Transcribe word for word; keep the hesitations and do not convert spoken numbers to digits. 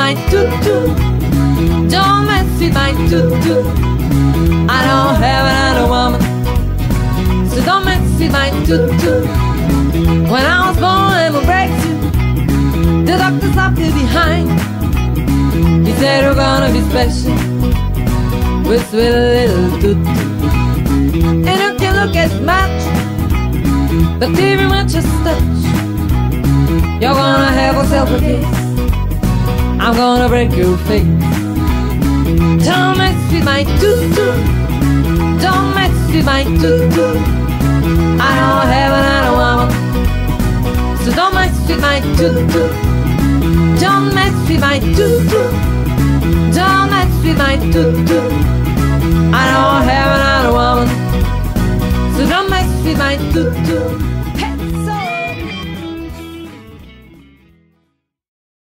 my tutu. Don't mess with my tutu. I don't have another woman, so don't mess with my tutu. When I was born, I'm a breakthrough. The doctor stopped me behind. He said you're gonna be special with sweet little tutu. And you can look as much, but even with just touch, you're gonna have yourself a case. I'm gonna break your face. Don't mess with my tutu. Don't mess with my tutu. I don't have another woman, so don't mess with my tutu. Don't mess with my tutu. Don't mess with my tutu. I don't have another woman, so don't mess with my tutu.